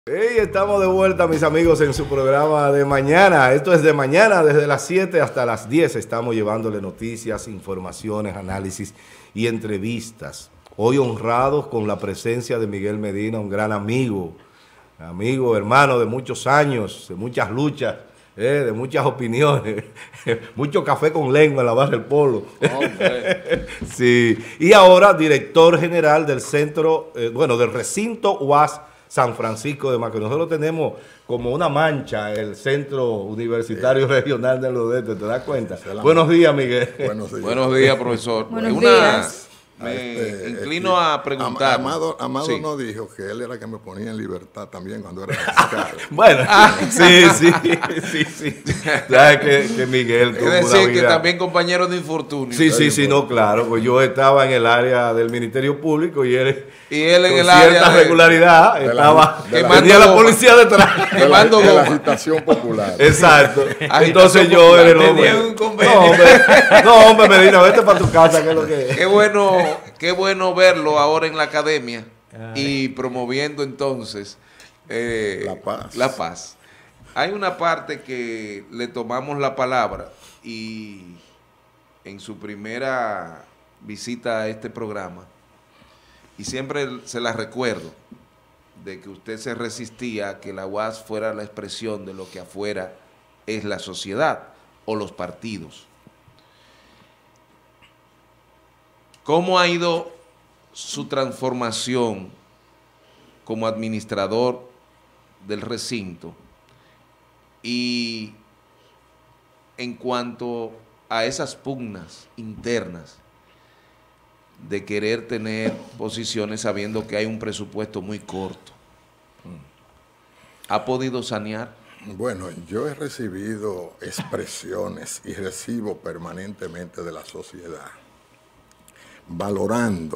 Hey, estamos de vuelta, mis amigos, en su programa de mañana. Esto es de mañana, desde las 7 hasta las 10. Estamos llevándole noticias, informaciones, análisis y entrevistas. Hoy honrados con la presencia de Miguel Medina, un gran amigo, hermano de muchos años, de muchas luchas, de muchas opiniones, mucho café con lengua en la barra del Polo. Sí. Y ahora director general del centro, del recinto UAS San Francisco de Macorís. Nosotros tenemos como una mancha el Centro Universitario Regional del Nordeste, ¿te das cuenta? Buenos días, Miguel. Buenos días, profesor. Buenos días. Me inclino a preguntar. Amado sí. No dijo que él era el que me ponía en libertad también cuando era fiscal. Bueno, sí. Sabes que Miguel tuvo es decir, una vida... que también compañero de infortunio. Sí, no, claro. Pues yo estaba en el área del Ministerio Público y él en con el cierta área regularidad tenía la policía detrás. De la agitación popular. Exacto. Entonces yo era el hombre. No, hombre, Medina, vete para tu casa, que es lo que es. Qué bueno verlo ahora en la academia y promoviendo entonces la paz. Hay una parte que le tomamos la palabra y en su primera visita a este programa, y siempre se la recuerdo, de que usted se resistía a que la UAS fuera la expresión de lo que afuera es la sociedad o los partidos. ¿Cómo ha ido su transformación como administrador del recinto? Y en cuanto a esas pugnas internas de querer tener posiciones sabiendo que hay un presupuesto muy corto, ¿ha podido sanear? Bueno, yo he recibido expresiones y recibo permanentemente de la sociedad valorando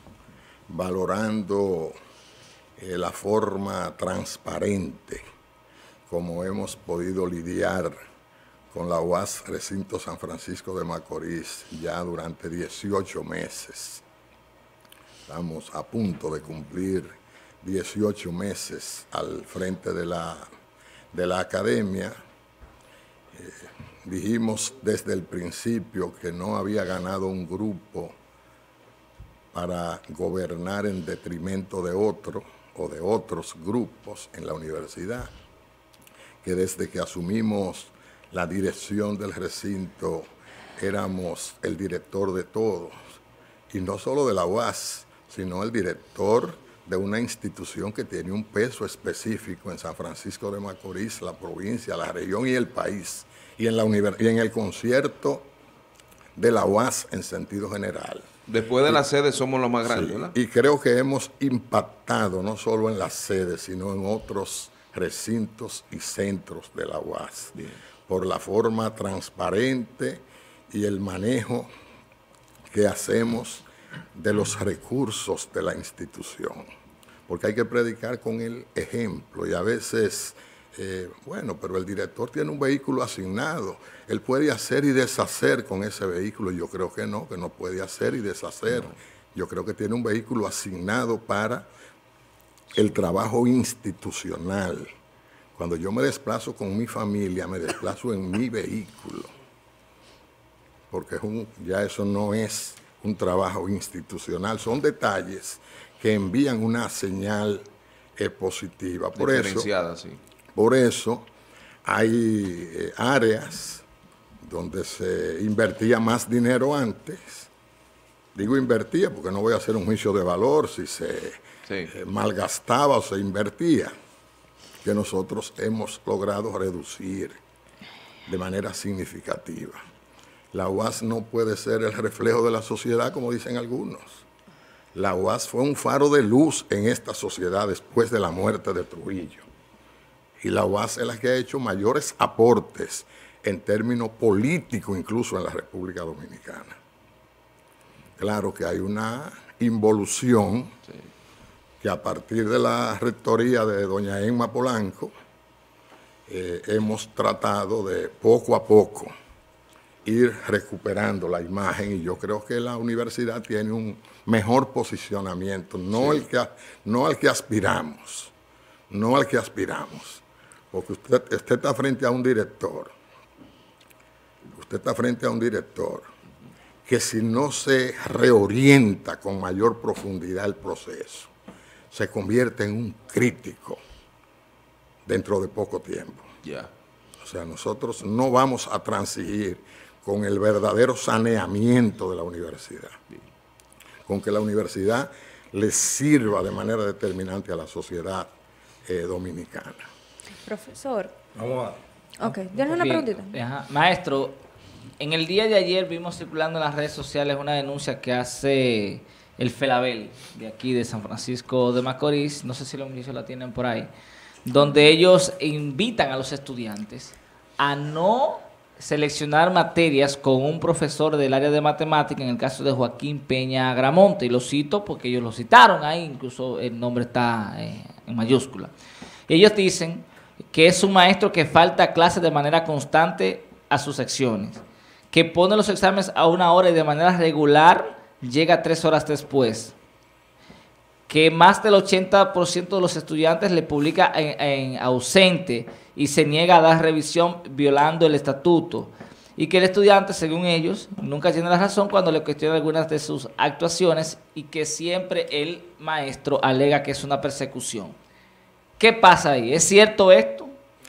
la forma transparente como hemos podido lidiar con la UAS Recinto San Francisco de Macorís ya durante 18 meses. Estamos a punto de cumplir 18 meses al frente de la academia. Dijimos desde el principio que no había ganado un grupo para gobernar en detrimento de otro o de otros grupos en la universidad, que desde que asumimos la dirección del recinto éramos el director de todos, y no solo de la UAS, sino el director de una institución que tiene un peso específico en San Francisco de Macorís, la provincia, la región y el país, y en el concierto de la UAS en sentido general. Después de la sede somos los más grandes, sí, ¿verdad? Y creo que hemos impactado no solo en la sede, sino en otros recintos y centros de la UAS. Bien. Por la forma transparente y el manejo que hacemos de los recursos de la institución. Porque hay que predicar con el ejemplo y a veces... pero el director tiene un vehículo asignado, él puede hacer y deshacer con ese vehículo. Yo creo que no puede hacer y deshacer. Yo creo que tiene un vehículo asignado para el trabajo institucional. Cuando yo me desplazo con mi familia, me desplazo en mi vehículo, porque ya eso no es un trabajo institucional, son detalles que envían una señal positiva. Diferenciada, sí. Por eso hay áreas donde se invertía más dinero antes. Digo invertía porque no voy a hacer un juicio de valor si se malgastaba o se invertía, que nosotros hemos logrado reducir de manera significativa. La UAS no puede ser el reflejo de la sociedad, como dicen algunos. La UAS fue un faro de luz en esta sociedad después de la muerte de Trujillo. Y la UAS es la que ha hecho mayores aportes en términos políticos, incluso en la República Dominicana. Claro que hay una involución que a partir de la rectoría de doña Emma Polanco hemos tratado de poco a poco ir recuperando la imagen, y yo creo que la universidad tiene un mejor posicionamiento, no al que aspiramos, no al que aspiramos. Porque usted está frente a un director. Usted está frente a un director que si no se reorienta con mayor profundidad el proceso, se convierte en un crítico dentro de poco tiempo. O sea, nosotros no vamos a transigir con el verdadero saneamiento de la universidad, con que la universidad le sirva de manera determinante a la sociedad dominicana. Profesor. Vamos a... Ok, ¿tienes una preguntita? Maestro, en el día de ayer vimos circulando en las redes sociales una denuncia que hace el FELABEL de aquí de San Francisco de Macorís, no sé si los muchachos la tienen por ahí, donde ellos invitan a los estudiantes a no seleccionar materias con un profesor del área de matemática, en el caso de Joaquín Peña Agramonte, y lo cito porque ellos lo citaron ahí, incluso el nombre está en mayúscula. Ellos dicen que es un maestro que falta a clases de manera constante a sus secciones, que pone los exámenes a 1 hora y de manera regular llega 3 horas después, que más del 80% de los estudiantes le publica en ausente y se niega a dar revisión violando el estatuto, y que el estudiante, según ellos, nunca tiene la razón cuando le cuestionan algunas de sus actuaciones y que siempre el maestro alega que es una persecución. ¿Qué pasa ahí? ¿Es cierto esto?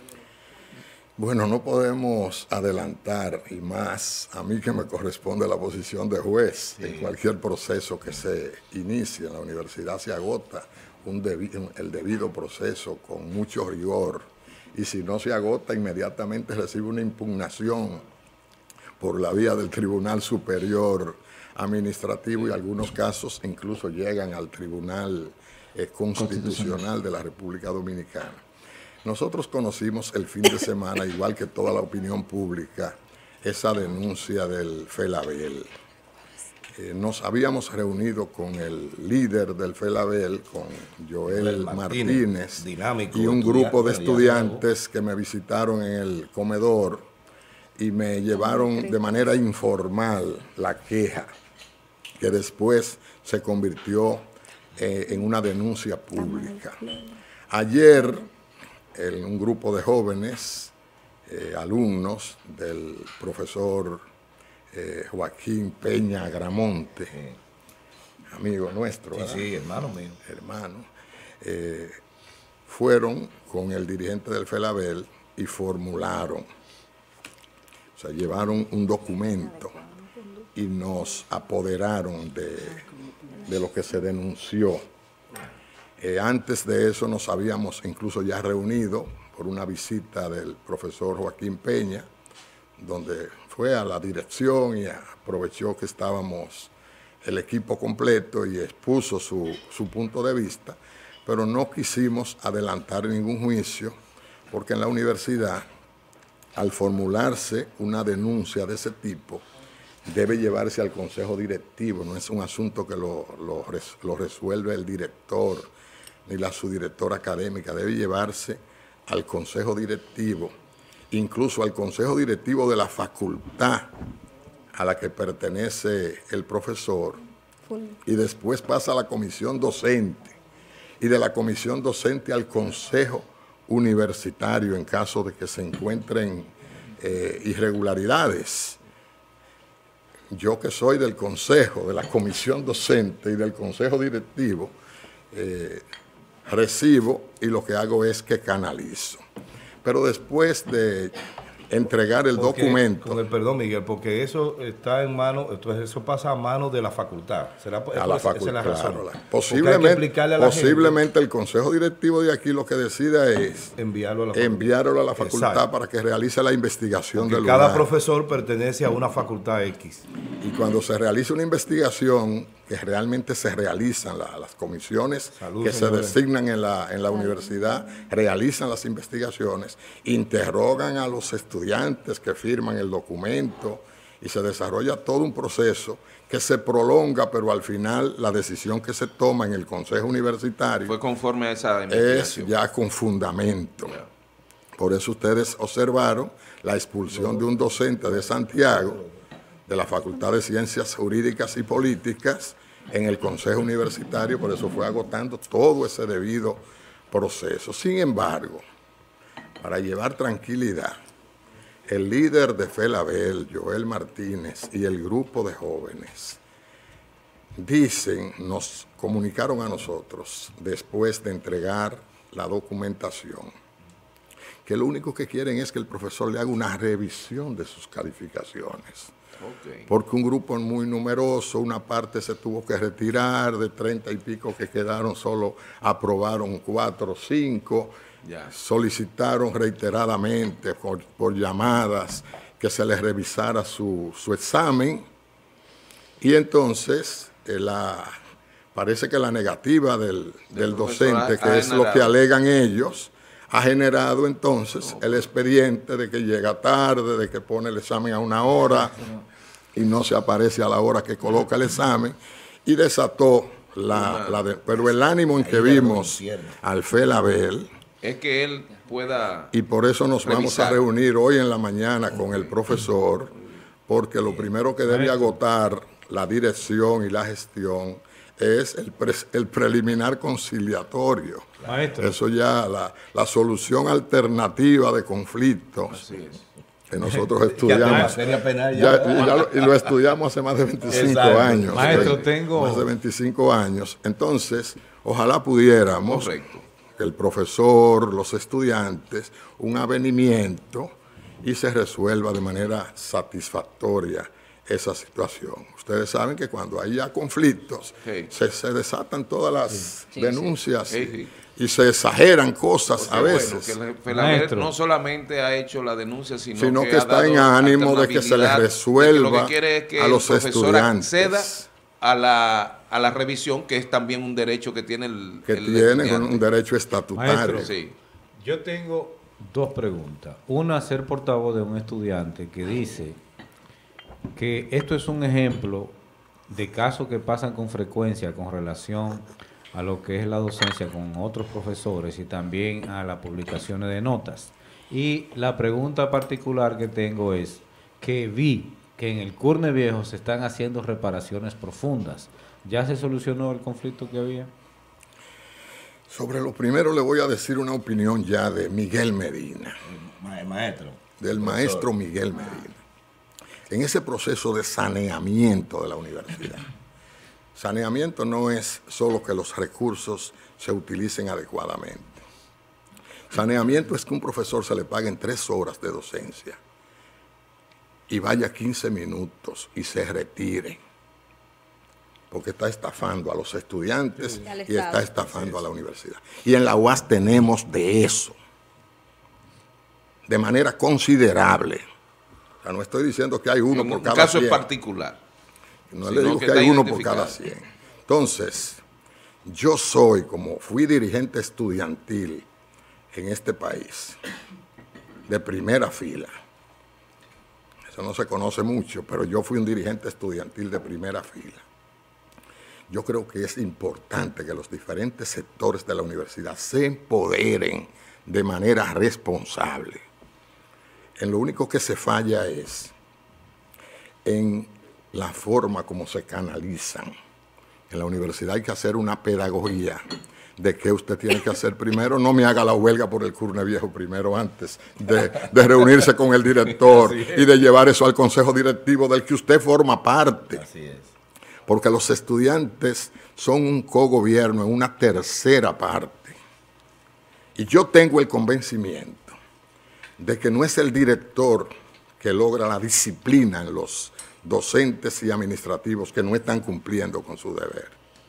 Bueno, no podemos adelantar, y más a mí que me corresponde la posición de juez. En cualquier proceso que se inicie en la universidad se agota el debido proceso con mucho rigor, y si no se agota inmediatamente recibe una impugnación por la vía del Tribunal Superior Administrativo, y algunos casos incluso llegan al Tribunal Constitucional de la República Dominicana. Nosotros conocimos el fin de semana, igual que toda la opinión pública, esa denuncia del FELABEL. Nos habíamos reunido con el líder del FELABEL, con Joel Martínez, y un grupo de estudiantes que me visitaron en el comedor y me llevaron de manera informal la queja, que después se convirtió en una denuncia pública. Ayer, un grupo de jóvenes, alumnos del profesor Joaquín Peña Agramonte, amigo nuestro, ¿verdad? Sí, hermano mío. Hermano, fueron con el dirigente del FELABEL y formularon, o sea, llevaron un documento y nos apoderaron de lo que se denunció. Antes de eso nos habíamos incluso ya reunido por una visita del profesor Joaquín Peña, donde fue a la dirección y aprovechó que estábamos el equipo completo y expuso su punto de vista, pero no quisimos adelantar ningún juicio, porque en la universidad, al formularse una denuncia de ese tipo, debe llevarse al consejo directivo, no es un asunto que lo resuelve el director ni la subdirectora académica, debe llevarse al consejo directivo, incluso al consejo directivo de la facultad a la que pertenece el profesor, y después pasa a la comisión docente, y de la comisión docente al consejo universitario en caso de que se encuentren irregularidades. Yo, que soy del consejo, de la comisión docente y del consejo directivo, recibo y lo que hago es que canalizo. Pero después de entregar el documento... Con el perdón, Miguel, porque eso está en manos, entonces eso pasa a manos de la facultad. ¿Será a la facultad, esa es la razón? Posiblemente el consejo directivo de aquí lo que decida es enviarlo a la facultad. Exacto. Para que realice la investigación del lugar. Cada profesor pertenece a una facultad X. Y cuando se realiza una investigación, que realmente se realizan las comisiones que se designan en la universidad, realizan las investigaciones, interrogan a los estudiantes que firman el documento y se desarrolla todo un proceso que se prolonga, pero al final la decisión que se toma en el consejo universitario fue conforme a esa investigación. Es ya con fundamento. Por eso ustedes observaron la expulsión de un docente de Santiago, de la Facultad de Ciencias Jurídicas y Políticas, en el consejo universitario. Por eso fue agotando todo ese debido proceso. Sin embargo, para llevar tranquilidad, el líder de FELABEL, Joel Martínez, y el grupo de jóvenes nos comunicaron a nosotros, después de entregar la documentación, que lo único que quieren es que el profesor le haga una revisión de sus calificaciones. Okay. Porque un grupo muy numeroso, una parte se tuvo que retirar, de 30 y pico que quedaron, solo aprobaron 4 o 5, solicitaron reiteradamente por llamadas que se les revisara su examen, y entonces parece que la negativa del docente, que es lo que alegan ellos, ha generado entonces el expediente de que llega tarde, de que pone el examen a una hora y no se aparece a la hora que coloca el examen, y desató pero el ánimo en que vimos al FELABEL es que él pueda y por eso nos vamos a reunir hoy en la mañana con el profesor, porque lo primero que debe agotar la dirección y la gestión es el preliminar conciliatorio. Maestro. Eso ya, la solución alternativa de conflictos que nosotros estudiamos. Y lo estudiamos hace más de 25 años. Maestro, más de 25 años. Entonces, ojalá pudiéramos, el profesor, los estudiantes, un avenimiento y se resuelva de manera satisfactoria esa situación. Ustedes saben que cuando hay ya conflictos, se desatan todas las denuncias y se exageran cosas a veces. Bueno, que FELABEL no solamente ha hecho la denuncia, sino que está en ánimo de que se les resuelva a los estudiantes. Acceda a la revisión, que es también un derecho que tiene el tienen un derecho estatutario. Maestro, yo tengo 2 preguntas. Una, ser portavoz de un estudiante que dice que esto es un ejemplo de casos que pasan con frecuencia con relación a lo que es la docencia con otros profesores y también a las publicaciones de notas. Y la pregunta particular que tengo es que vi que en el Curne Viejo se están haciendo reparaciones profundas. ¿Ya se solucionó el conflicto que había? Sobre lo primero le voy a decir una opinión ya de Miguel Medina. Del maestro Miguel Medina. En ese proceso de saneamiento de la universidad. Saneamiento no es solo que los recursos se utilicen adecuadamente. Saneamiento es que un profesor se le paguen 3 horas de docencia y vaya 15 minutos y se retire, porque está estafando a los estudiantes y está estafando a la universidad. Y en la UAS tenemos de eso, de manera considerable. O sea, no estoy diciendo que hay uno por cada 100. Un caso en particular. No le digo que hay uno por cada 100. Entonces, yo como fui dirigente estudiantil en este país, de primera fila. Eso no se conoce mucho, pero yo fui un dirigente estudiantil de primera fila. Yo creo que es importante que los diferentes sectores de la universidad se empoderen de manera responsable. En lo único que se falla es en la forma como se canalizan. En la universidad hay que hacer una pedagogía de qué usted tiene que hacer primero. No me haga la huelga por el Curne Viejo primero antes de reunirse con el director y de llevar eso al consejo directivo del que usted forma parte. Así es. Porque los estudiantes son un cogobierno en una tercera parte. Y yo tengo el convencimiento de que no es el director que logra la disciplina en los docentes y administrativos que no están cumpliendo con su deber.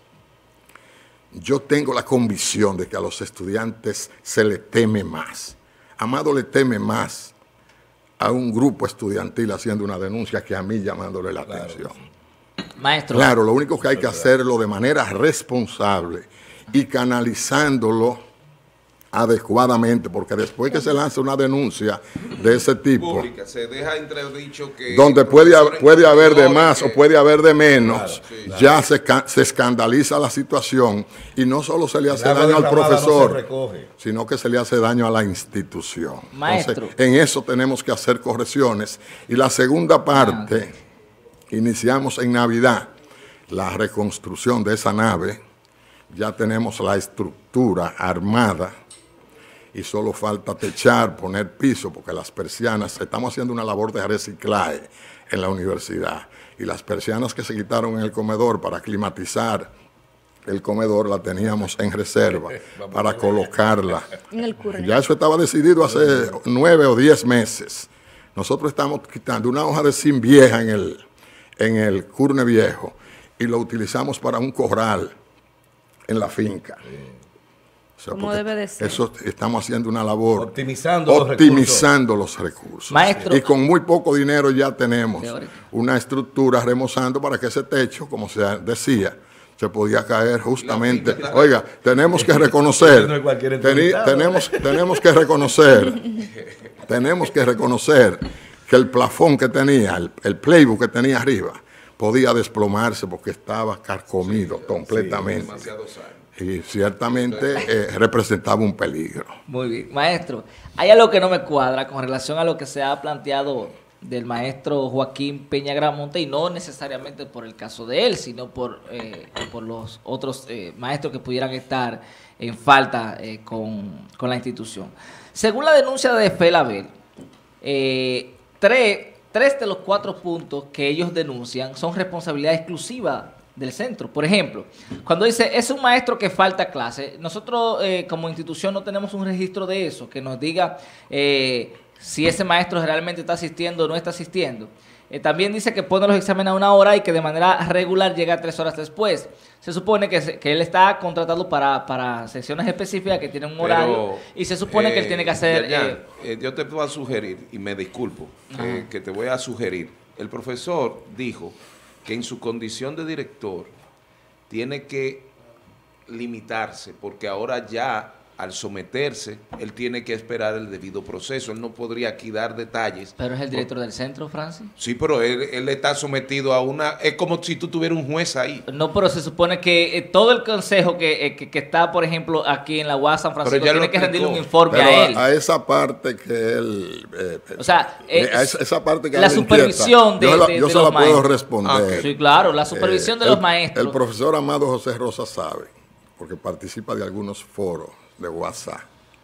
Yo tengo la convicción de que a los estudiantes se le teme más. Amado le teme más a un grupo estudiantil haciendo una denuncia que a mí llamándole la atención. Maestro. Claro, lo único que hay que hacerlo de manera responsable y canalizándolo adecuadamente, porque después que se lanza una denuncia de ese tipo, pública, se deja entredicho que donde puede haber de más o puede haber de menos, ya se escandaliza la situación y no solo se le hace daño al profesor, sino que se le hace daño a la institución. Maestro. Entonces, en eso tenemos que hacer correcciones. Y la segunda parte, iniciamos en Navidad la reconstrucción de esa nave ya tenemos la estructura armada y solo falta techar, poner piso, porque las persianas, estamos haciendo una labor de reciclaje en la universidad, y las persianas que se quitaron en el comedor para climatizar el comedor la teníamos en reserva para colocarla. En el curne. Ya eso estaba decidido hace 9 o 10 meses. Nosotros estamos quitando una hoja de zinc vieja en el curne viejo y lo utilizamos para un corral en la finca. O sea, como debe de ser. Eso estamos haciendo una labor optimizando los recursos. Maestro. Y con muy poco dinero ya tenemos una estructura remozando para que ese techo, como se decía, se podía caer justamente. Oiga, tenemos que reconocer, tenemos que reconocer que el plafón que tenía, el playbook que tenía arriba, podía desplomarse porque estaba carcomido completamente. Y ciertamente representaba un peligro. Muy bien. Maestro, hay algo que no me cuadra con relación a lo que se ha planteado del maestro Joaquín Peña Gramonte, y no necesariamente por el caso de él, sino por los otros maestros que pudieran estar en falta con la institución. Según la denuncia de FELABEL, tres de los 4 puntos que ellos denuncian son responsabilidad exclusiva del centro. Por ejemplo, cuando dice, es un maestro que falta a clase, nosotros como institución no tenemos un registro de eso, que nos diga si ese maestro realmente está asistiendo o no está asistiendo. También dice que pone los exámenes a 1 hora y que de manera regular llega 3 horas después. Se supone que él está contratado para secciones específicas que tienen un horario, y se supone que él tiene que hacer... yo te voy a sugerir, y me disculpo, que te voy a sugerir. El profesor dijo que en su condición de director tiene que limitarse, porque ahora ya al someterse, él tiene que esperar el debido proceso. Él no podría aquí dar detalles. ¿Pero es el director del centro, Francis? Sí, pero él está sometido a una... Es como si tú tuvieras un juez ahí. No, pero se supone que todo el consejo que está, por ejemplo, aquí en la UAS San Francisco, tiene que rendirle un informe pero a él. A esa parte que él... o sea, esa parte que la supervisión inquieta, de yo se la los puedo maestros. responder. Sí, claro, la supervisión de los maestros. El profesor Amado José Rosa sabe, porque participa de algunos foros de WhatsApp,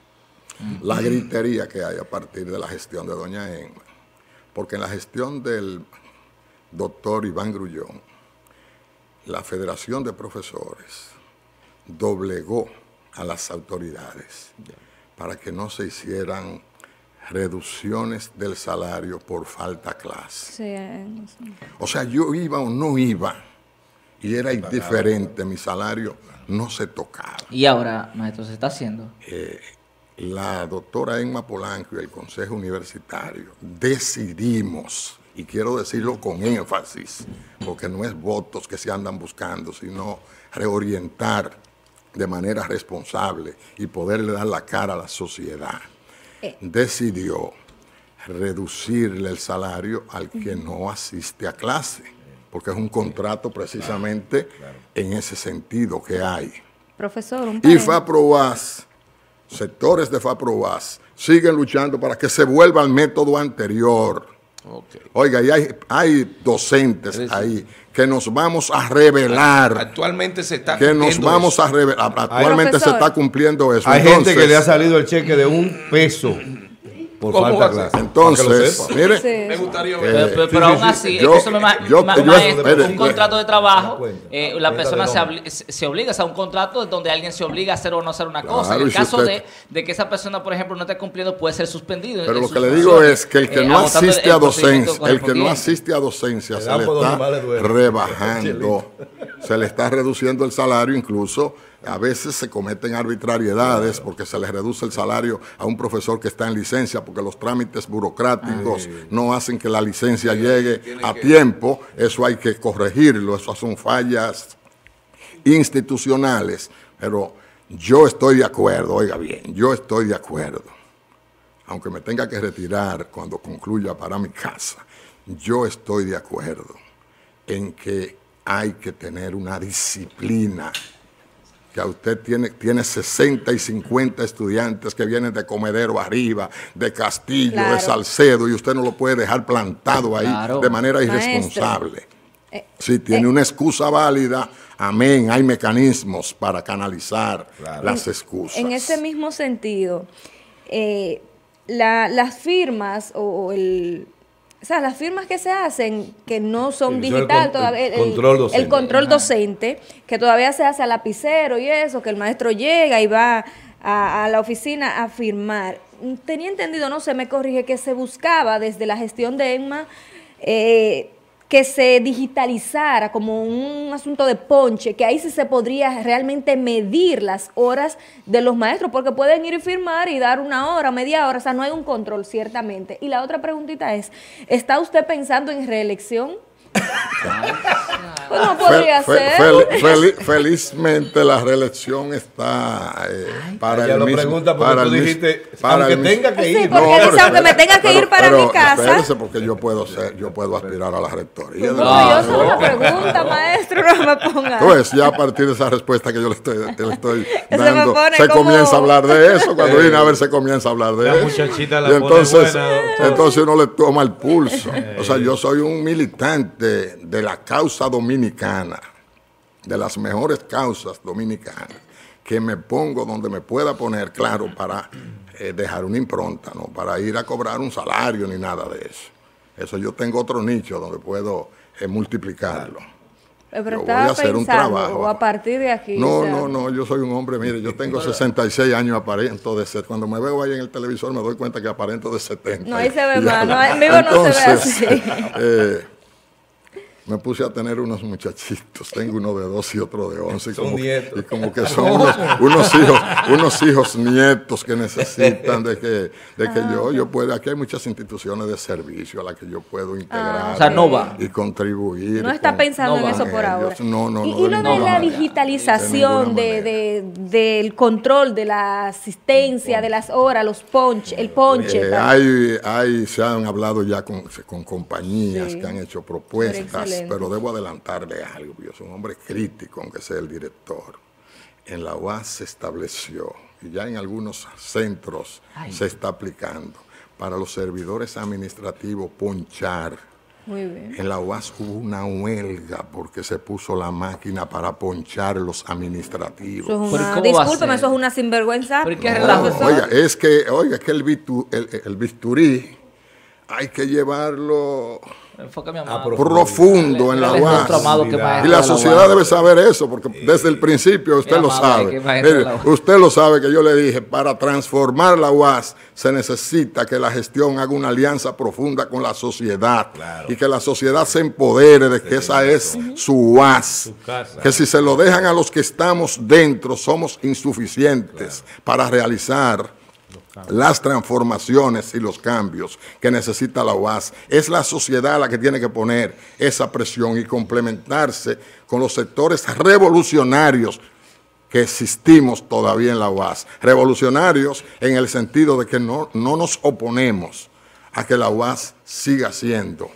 la gritería que hay a partir de la gestión de doña Emma, porque en la gestión del doctor Iván Grullón, la Federación de Profesores doblegó a las autoridades para que no se hicieran reducciones del salario por falta a clase. O sea, yo iba o no iba, y era indiferente, mi salario no se tocaba. ¿Y ahora, maestro, se está haciendo? La doctora Emma Polanco y el Consejo Universitario decidimos, y quiero decirlo con énfasis, porque no es votos que se andan buscando, sino reorientar de manera responsable y poderle dar la cara a la sociedad. Decidió reducirle el salario al que no asiste a clase, porque es un contrato precisamente en ese sentido que hay. Profesor, y FAPROAS, sectores de FAPROAS, siguen luchando para que se vuelva al método anterior. Oiga, y hay docentes ahí que nos vamos a revelar. Actualmente se está Actualmente se está cumpliendo eso. Hay gente que le ha salido el cheque de $1 por falta clase. Entonces, mire, me gustaría ver. Pero aún así, un contrato de trabajo, la persona se obliga, o sea, un contrato donde alguien se obliga a hacer o no hacer una cosa. En el caso de que esa persona, por ejemplo, no esté cumpliendo, puede ser suspendido. Pero lo que le digo es que el que no asiste a docencia, se le está rebajando, se le está reduciendo el salario, incluso a veces se cometen arbitrariedades porque se le reduce el salario a un profesor que está en licencia porque los trámites burocráticos no hacen que la licencia llegue a tiempo. Eso hay que corregirlo, eso son fallas institucionales. Pero yo estoy de acuerdo, oiga bien, yo estoy de acuerdo. Aunque me tenga que retirar cuando concluya para mi casa, yo estoy de acuerdo en que hay que tener una disciplina. Que usted tiene 60 y 50 estudiantes que vienen de Comedero arriba, de Castillo, de Salcedo, y usted no lo puede dejar plantado ahí de manera irresponsable. Si tiene una excusa válida, Amén, hay mecanismos para canalizar las excusas. En ese mismo sentido, las firmas o sea, las firmas que se hacen, que no son digital todavía, el control docente, que todavía se hace a lapicero y eso, que el maestro llega y va a la oficina a firmar. Tenía entendido, no sé, me corrige, que se buscaba desde la gestión de ENMA que se digitalizara como un asunto de ponche, que ahí sí se podría realmente medir las horas de los maestros, porque pueden ir y firmar y dar una hora, media hora, o sea, no hay un control, ciertamente. Y la otra preguntita es, ¿está usted pensando en reelección? Pues no podría ser. Felizmente la reelección está para el mismo. Pregunta porque para tú el dijiste, para aunque el tenga que ir. Sí, porque dice, aunque me tenga que ir para mi casa. Espérese, porque yo puedo aspirar a la rectoría. No, yo solo una pregunta, maestro, no me ponga. Pues ya a partir de esa respuesta que yo le estoy dando, se comienza a hablar de eso. Cuando viene a ver, se comienza a hablar de eso. Muchachita la Y entonces, pone buena, entonces uno le toma el pulso. O sea, yo soy un militante de la causa dominicana, de las mejores causas dominicanas, que me pongo donde me pueda poner, claro, para dejar una impronta, no para ir a cobrar un salario ni nada de eso. Eso yo tengo otro nicho donde puedo multiplicarlo. Pero yo voy a hacer un trabajo. O a partir de aquí. No, yo soy un hombre, mire, yo tengo 66 años, aparento de 70. Cuando me veo ahí en el televisor me doy cuenta que aparento de 70. No, ahí se ve más, no, en vivo no se ve así. Me puse a tener unos muchachitos, tengo uno de 12 y otro de 11. Son nietos. Y como que son unos hijos nietos que necesitan de que yo pueda. Aquí hay muchas instituciones de servicio a las que yo puedo integrar. O sea, no va. Y contribuir. No está pensando en eso por ahora. No. Y lo de la digitalización del control de la asistencia, de las horas, el ponche. Se han hablado ya con compañías que han hecho propuestas. Pero debo adelantarle algo, yo soy un hombre crítico, aunque sea el director. En la UAS se estableció, y ya en algunos centros se está aplicando, para los servidores administrativos ponchar. Muy bien. En la UAS hubo una huelga porque se puso la máquina para ponchar los administrativos. Discúlpeme, eso es una sinvergüenza. Oiga, es que el bisturí hay que llevarlo profundo en la UAS. Y la sociedad debe saber eso, porque desde el principio usted lo sabe. Usted lo sabe que yo le dije, para transformar la UAS se necesita que la gestión haga una alianza profunda con la sociedad. Y que la sociedad se empodere de que esa es su UAS. Que si se lo dejan a los que estamos dentro, somos insuficientes para realizar las transformaciones y los cambios que necesita la UAS. Es la sociedad la que tiene que poner esa presión y complementarse con los sectores revolucionarios que existimos todavía en la UAS. Revolucionarios en el sentido de que no nos oponemos a que la UAS siga siendo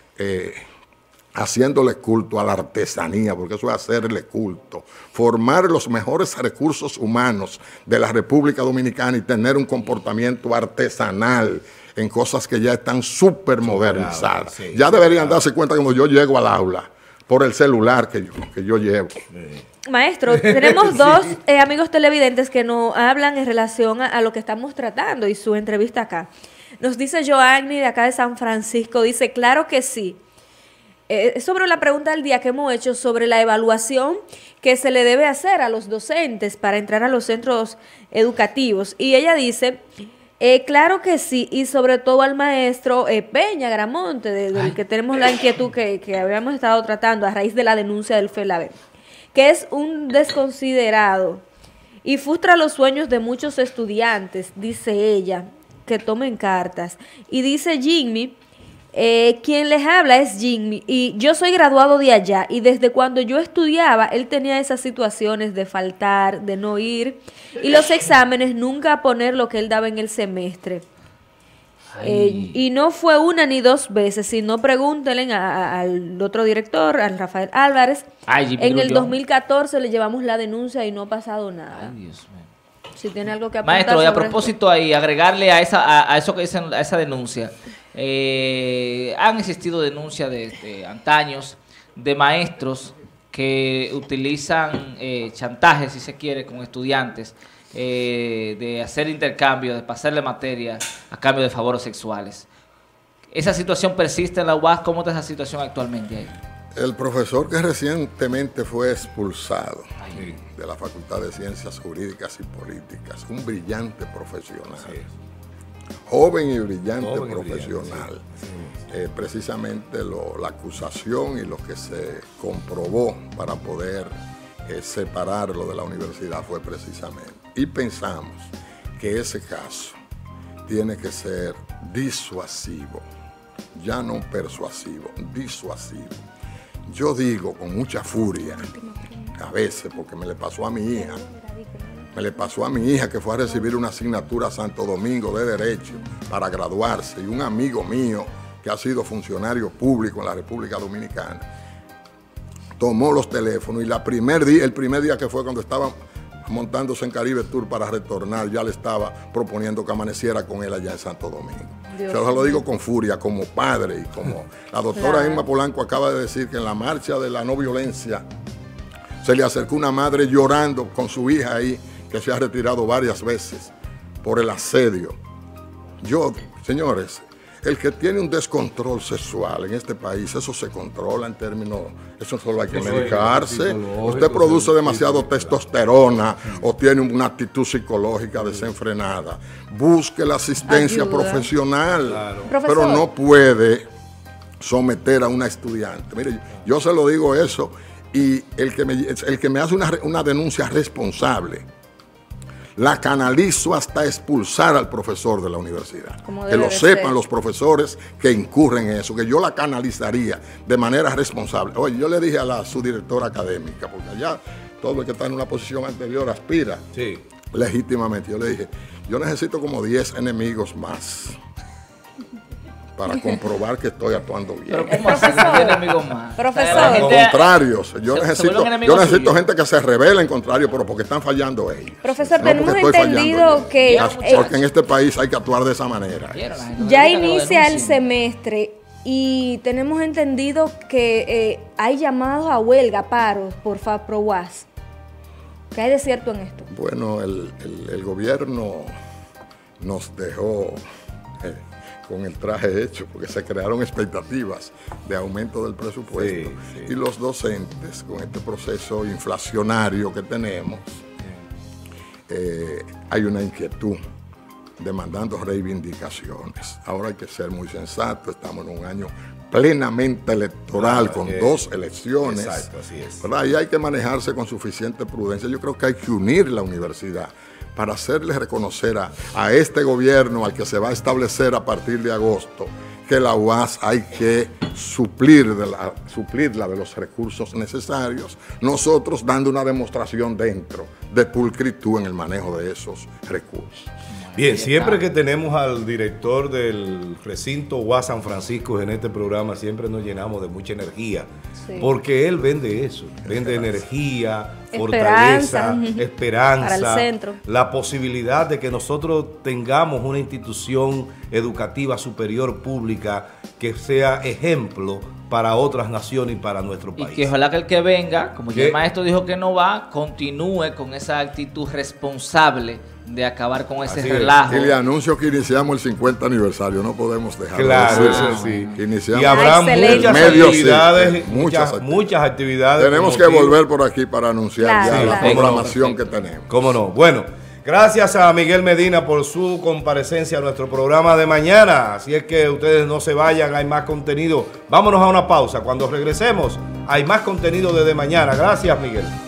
haciéndole culto a la artesanía, porque eso es hacerle culto, formar los mejores recursos humanos de la República Dominicana y tener un comportamiento artesanal en cosas que ya están súper modernizadas. Ya deberían darse cuenta cuando yo llego al aula, por el celular que yo llevo. Maestro, tenemos dos amigos televidentes que nos hablan en relación a lo que estamos tratando y su entrevista acá. Nos dice Joanny de acá de San Francisco, dice, claro que sí. Sobre la pregunta del día que hemos hecho sobre la evaluación que se le debe hacer a los docentes para entrar a los centros educativos. Y ella dice, claro que sí, y sobre todo al maestro Peña Gramonte, del que tenemos la inquietud que habíamos estado tratando a raíz de la denuncia del FELABE, que es un desconsiderado y frustra los sueños de muchos estudiantes, dice ella, que tomen cartas. Y dice Jimmy, quien les habla es Jimmy y yo soy graduado de allá y desde cuando yo estudiaba él tenía esas situaciones de faltar, de no ir y los exámenes nunca poner lo que él daba en el semestre. Y no fue una ni dos veces, sino pregúntenle al otro director, al Rafael Álvarez. En el 2014 le llevamos la denuncia y no ha pasado nada. Ay, Dios mío. Si tiene algo que apuntar. Maestro, y a propósito ahí, agregarle a eso que dicen, a esa denuncia. Han existido denuncias de antaños de maestros que utilizan chantaje, si se quiere, con estudiantes, de hacer intercambio, de pasarle materia a cambio de favores sexuales. ¿Esa situación persiste en la UAS? ¿Cómo está esa situación actualmente ahí? El profesor que recientemente fue expulsado de la Facultad de Ciencias Jurídicas y Políticas, un brillante profesional, joven y brillante profesional. Precisamente la acusación y lo que se comprobó para poder separarlo de la universidad fue precisamente. Y pensamos que ese caso tiene que ser disuasivo, ya no persuasivo, disuasivo. Yo digo con mucha furia, a veces, porque me le pasó a mi hija. Me le pasó a mi hija que fue a recibir una asignatura a Santo Domingo de Derecho para graduarse, y un amigo mío que ha sido funcionario público en la República Dominicana tomó los teléfonos y el primer día que fue, cuando estaba montándose en Caribe Tour para retornar, ya le estaba proponiendo que amaneciera con él allá en Santo Domingo. Yo lo digo con furia, como padre, y como la doctora Emma Polanco acaba de decir que en la marcha de la no violencia se le acercó una madre llorando con su hija ahí, que se ha retirado varias veces por el asedio. Señores, el que tiene un descontrol sexual en este país, eso se controla en términos, eso solo hay que medicarse. Usted produce demasiado testosterona o tiene una actitud psicológica desenfrenada. Busque la asistencia profesional, pero no puede someter a una estudiante. Mire, yo se lo digo eso, y el que me hace una denuncia responsable, la canalizo hasta expulsar al profesor de la universidad. Que lo sepan los profesores que incurren en eso, que yo la canalizaría de manera responsable. Oye, yo le dije a la subdirectora académica, porque allá todo el que está en una posición anterior aspira legítimamente. Yo le dije, yo necesito como 10 enemigos más para comprobar que estoy actuando bien. Pero ¿cómo así? enemigos más? Profesor. Contrarios. Yo necesito gente que se revele en contrario, pero porque están fallando ellos. Profesor, tenemos entendido que... Porque en este país hay que actuar de esa manera. Ya inicia el semestre y tenemos entendido que hay llamados a huelga, paros por FAPROUAS. ¿Qué hay de cierto en esto? Bueno, el gobierno nos dejó... con el traje hecho, porque se crearon expectativas de aumento del presupuesto, y los docentes, con este proceso inflacionario que tenemos, hay una inquietud demandando reivindicaciones. Ahora hay que ser muy sensato, estamos en un año plenamente electoral, con 2 elecciones. Exacto, así es. ¿Verdad? Y hay que manejarse con suficiente prudencia. Yo creo que hay que unir la universidad para hacerle reconocer a este gobierno, al que se va a establecer a partir de agosto, que la UAS hay que suplirla de los recursos necesarios, nosotros dando una demostración dentro de pulcritud en el manejo de esos recursos. Bien, siempre que tenemos al director del recinto UAS San Francisco en este programa, siempre nos llenamos de mucha energía, porque él vende eso, vende energía, fortaleza, esperanza, para el centro, la posibilidad de que nosotros tengamos una institución educativa superior pública que sea ejemplo para otras naciones y para nuestro país. Y que ojalá que el que venga, como ya el maestro dijo que no va, continúe con esa actitud responsable de acabar con ese relajo. Y le anuncio que iniciamos el 50 aniversario, no podemos dejarlo. Claro, eso sí. Iniciamos. Y habrá muchas actividades. Tenemos que volver por aquí para anunciar la programación que tenemos. ¿Cómo no? Bueno, gracias a Miguel Medina por su comparecencia a nuestro programa de mañana. Así es que ustedes no se vayan, hay más contenido. Vámonos a una pausa. Cuando regresemos, hay más contenido desde mañana. Gracias, Miguel.